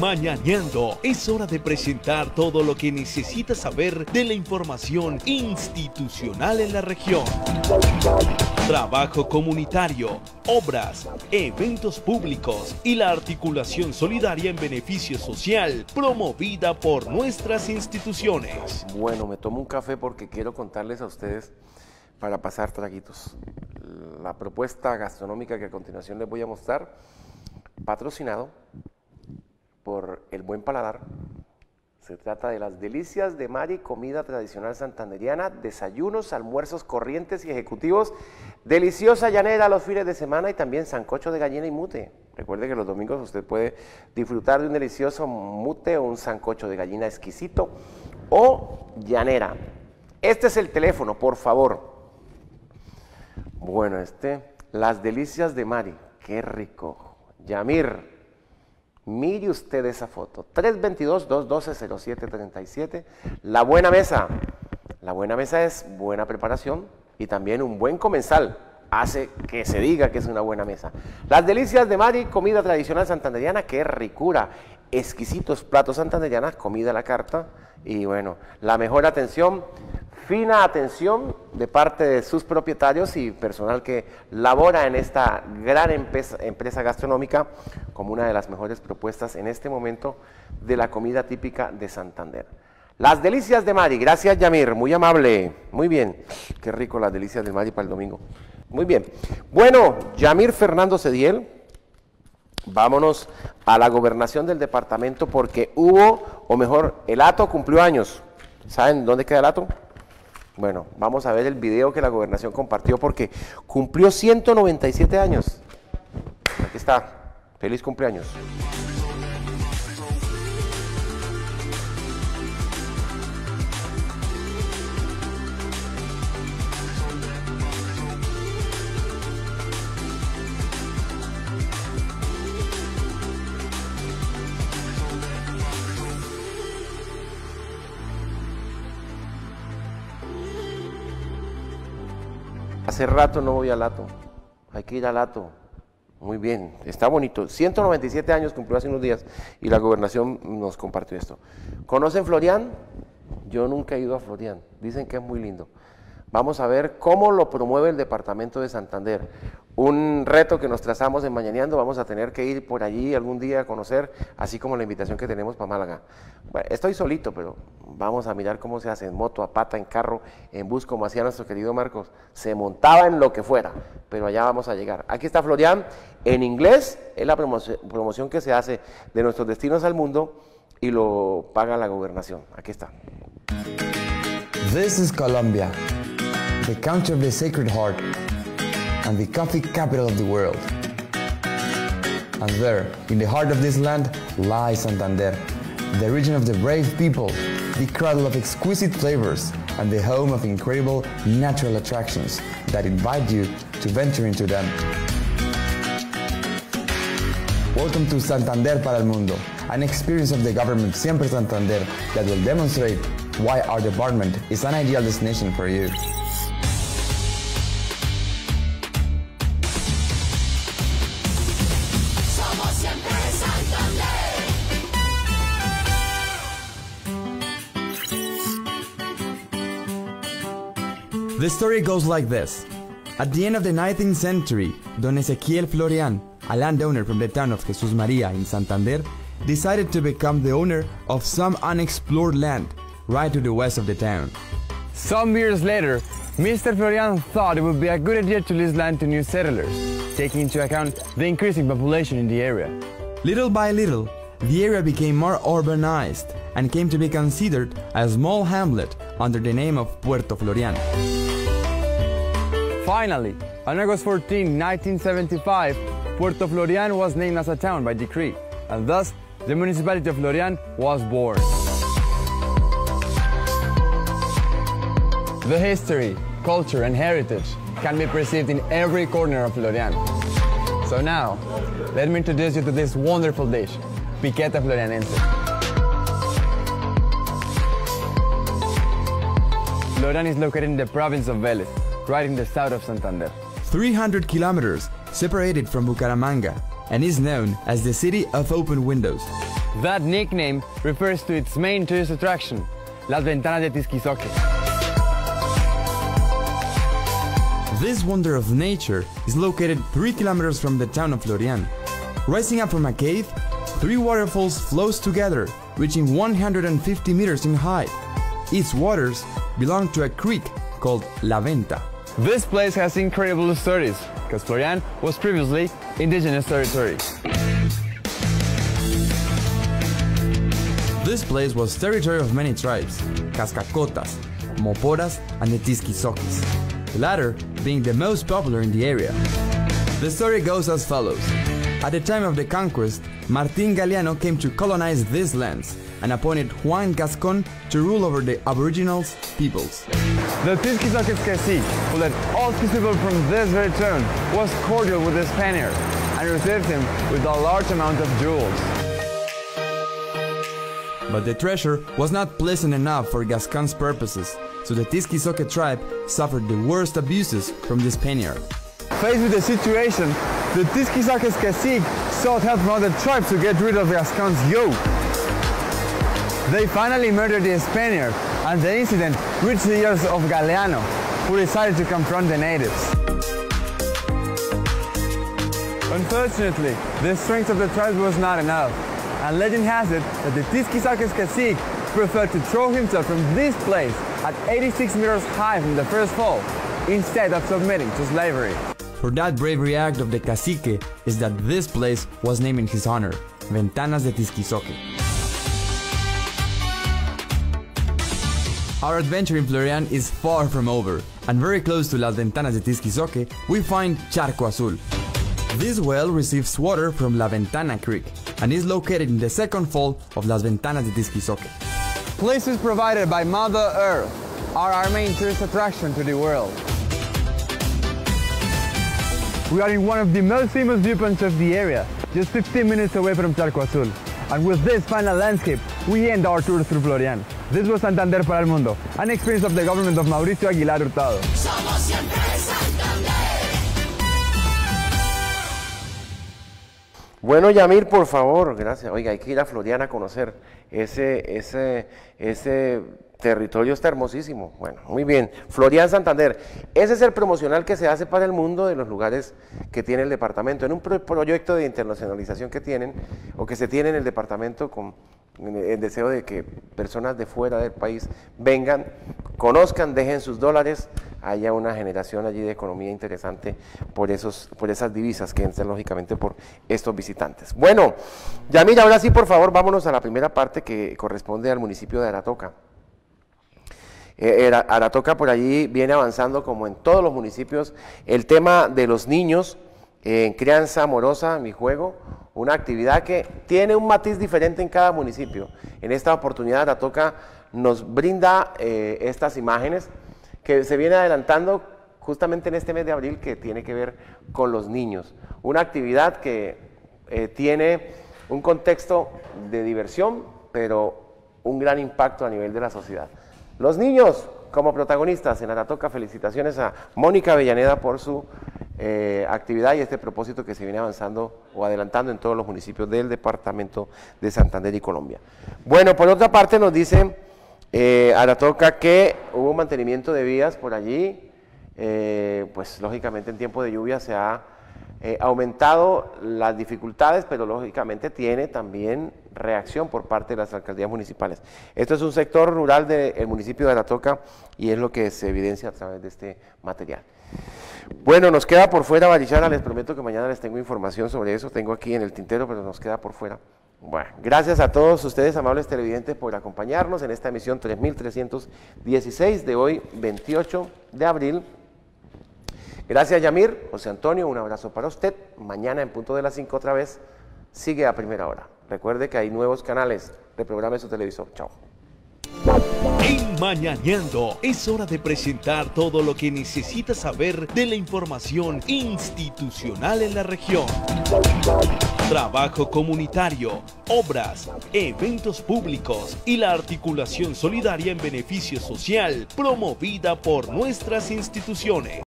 Mañaneando, es hora de presentar todo lo que necesitas saber de la información institucional en la región. Trabajo comunitario, obras, eventos públicos y la articulación solidaria en beneficio social promovida por nuestras instituciones. Bueno, me tomo un café porque quiero contarles a ustedes para pasar traguitos. La propuesta gastronómica que a continuación les voy a mostrar, patrocinado por El Buen Paladar. Se trata de las delicias de Mari, comida tradicional santanderiana, desayunos, almuerzos corrientes y ejecutivos, deliciosa llanera los fines de semana y también sancocho de gallina y mute. Recuerde que los domingos usted puede disfrutar de un delicioso mute o un sancocho de gallina exquisito o llanera. Este es el teléfono, por favor. Bueno, las delicias de Mari, qué rico. Yamir. Mire usted esa foto, 322-212-0737, La Buena Mesa. La Buena Mesa es buena preparación y también un buen comensal hace que se diga que es una buena mesa. Las delicias de Mari, comida tradicional santanderiana, qué ricura, exquisitos platos santanderianos, comida a la carta y bueno, la mejor atención, fina atención de parte de sus propietarios y personal que labora en esta gran empresa gastronómica como una de las mejores propuestas en este momento de la comida típica de Santander. Las delicias de Mari, gracias Yamir, muy amable, muy bien, qué rico las delicias de Mari para el domingo, muy bien. Bueno, Yamir Fernando Cediel, vámonos a la gobernación del departamento porque el Hato cumplió años. ¿Saben dónde queda el Hato? Bueno, vamos a ver el video que la gobernación compartió porque cumplió 197 años. Aquí está, feliz cumpleaños. Hace rato no voy al Hato, hay que ir al Hato. Muy bien, está bonito. 197 años cumplió hace unos días y la gobernación nos compartió esto. ¿Conocen Florian? Yo nunca he ido a Florian, dicen que es muy lindo. Vamos a ver cómo lo promueve el departamento de Santander. Un reto que nos trazamos en Mañaneando, vamos a tener que ir por allí algún día a conocer, así como la invitación que tenemos para Málaga. Bueno, estoy solito, pero vamos a mirar cómo se hace en moto, a pata, en carro, en bus, como hacía nuestro querido Marcos. Se montaba en lo que fuera, pero allá vamos a llegar. Aquí está Florian, en inglés, es la promoción que se hace de nuestros destinos al mundo y lo paga la gobernación. Aquí está. This is Colombia, the country of the Sacred Heart, and the coffee capital of the world. And there, in the heart of this land, lies Santander, the region of the brave people, the cradle of exquisite flavors, and the home of incredible natural attractions that invite you to venture into them. Welcome to Santander para el Mundo, an experience of the government Siempre Santander that will demonstrate why our department is an ideal destination for you. The story goes like this. At the end of the 19th century, Don Ezequiel Florian, a landowner from the town of Jesús María in Santander, decided to become the owner of some unexplored land right to the west of the town. Some years later, Mr. Florian thought it would be a good idea to lease land to new settlers, taking into account the increasing population in the area. Little by little, the area became more urbanized and came to be considered a small hamlet under the name of Puerto Florian. Finally, on August 14, 1975, Puerto Florian was named as a town by decree, and thus the municipality of Florian was born. The history, culture, and heritage can be perceived in every corner of Florian. So now, let me introduce you to this wonderful dish, Piquete Florianense. Florian is located in the province of Vélez, right in the south of Santander. 300 kilometers separated from Bucaramanga, and is known as the City of Open Windows. That nickname refers to its main tourist attraction, Las Ventanas de Tisquizoque. This wonder of nature is located 3 kilometers from the town of Florian. Rising up from a cave, 3 waterfalls flows together, reaching 150 meters in height. Its waters belong to a creek called La Venta. This place has incredible stories, because Florian was previously indigenous territory. This place was territory of many tribes, Cascacotas, Moporas, and the Tisquizoques, the latter being the most popular in the area. The story goes as follows. At the time of the conquest, Martín Galiano came to colonize these lands and appointed Juan Gascon to rule over the aboriginal peoples. The Tisquizoques cacique, who led all people from this very town, was cordial with the Spaniard and received him with a large amount of jewels. But the treasure was not pleasant enough for Gascon's purposes, so the Tisquizoque tribe suffered the worst abuses from the Spaniard. Faced with the situation, the Tisquizoques cacique sought help from other tribes to get rid of Gascon's yoke. They finally murdered the Spaniard, and the incident reached the ears of Galiano, who decided to confront the natives. Unfortunately, the strength of the tribes was not enough, and legend has it that the Tisquizoques cacique preferred to throw himself from this place at 86 meters high from the first fall, instead of submitting to slavery. For that bravery act of the cacique is that this place was named in his honor, Ventanas de Tisquizoque. Our adventure in Florian is far from over, and very close to Las Ventanas de Tisquizoque, we find Charco Azul. This well receives water from La Ventana Creek, and is located in the second fall of Las Ventanas de Tisquizoque. Places provided by Mother Earth are our main tourist attraction to the world. We are in one of the most famous viewpoints of the area, just 15 minutes away from Charco Azul. And with this final landscape, we end our tour through Florian. This was Santander para el Mundo, an experience of the government of Mauricio Aguilar Hurtado. Somos siempre Santander. Bueno, Yamir, por favor, gracias. Oiga, hay que ir a Florian a conocer. Ese territorio está hermosísimo. Bueno, muy bien. Florian, Santander. Ese es el promocional que se hace para el mundo de los lugares que tiene el departamento. En un proyecto de internacionalización que tienen, o que se tiene en el departamento, con el deseo de que personas de fuera del país vengan, conozcan, dejen sus dólares, haya una generación allí de economía interesante por esas divisas que entran lógicamente por estos visitantes. Bueno, Yamir, ahora sí, por favor, vámonos a la primera parte que corresponde al municipio de Aratoca. Aratoca por allí viene avanzando como en todos los municipios el tema de los niños en crianza amorosa, mi juego, una actividad que tiene un matiz diferente en cada municipio. En esta oportunidad Aratoca nos brinda estas imágenes que se viene adelantando justamente en este mes de abril, que tiene que ver con los niños. Una actividad que tiene un contexto de diversión, pero un gran impacto a nivel de la sociedad. Los niños como protagonistas en Aratoca. Felicitaciones a Mónica Avellaneda por su actividad y este propósito que se viene avanzando o adelantando en todos los municipios del departamento de Santander y Colombia. Bueno, por otra parte nos dice Aratoca que hubo un mantenimiento de vías por allí, pues lógicamente en tiempo de lluvia se ha aumentado las dificultades, pero lógicamente tiene también reacción por parte de las alcaldías municipales. Esto es un sector rural del municipio de Aratoca y es lo que se evidencia a través de este material. Bueno, nos queda por fuera Barichara, les prometo que mañana les tengo información sobre eso, tengo aquí en el tintero, pero nos queda por fuera. Bueno, gracias a todos ustedes, amables televidentes, por acompañarnos en esta emisión 3316 de hoy, 28 de abril. Gracias, Yamir. José Antonio, un abrazo para usted. Mañana en punto de las 5 otra vez, sigue a primera hora. Recuerde que hay nuevos canales, reprograme su televisor. Chao. En Mañaneando es hora de presentar todo lo que necesita saber de la información institucional en la región. Trabajo comunitario, obras, eventos públicos y la articulación solidaria en beneficio social promovida por nuestras instituciones.